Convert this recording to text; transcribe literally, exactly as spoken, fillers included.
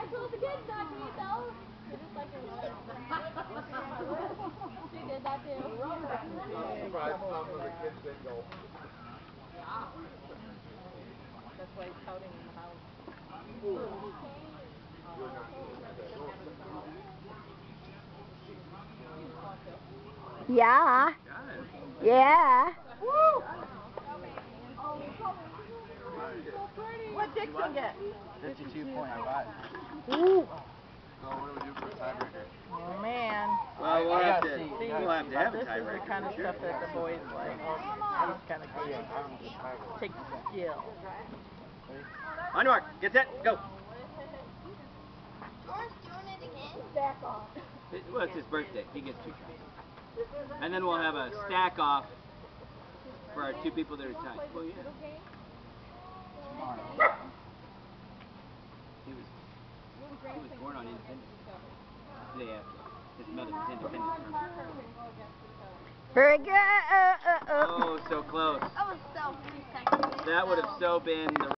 I told the kids not to eat those. They just like it. She did that too. I'm surprised some of the kids didn't go. That's why he's pouting in the house. Yeah. Yeah. Woo! What Dixon get? fifty-two point five. Ooh. So what do we do for a tiebreaker? Oh man. Well, we'll have to, See, we'll have to have a this is the tiebreaker. kind of stuff that the boys like. These kind of games. Takes skill. On your mark, get set, go. Orange doing it again? Back off. It, well, it's his birthday. He gets two shots. And then we'll have a stack off for our two people that are tied. Well, yeah. He was, he was born on Independence Day. Day after. His mother was Independence from him. Very good. Uh, uh, uh. Oh, so close. That was so three seconds. That would have so been the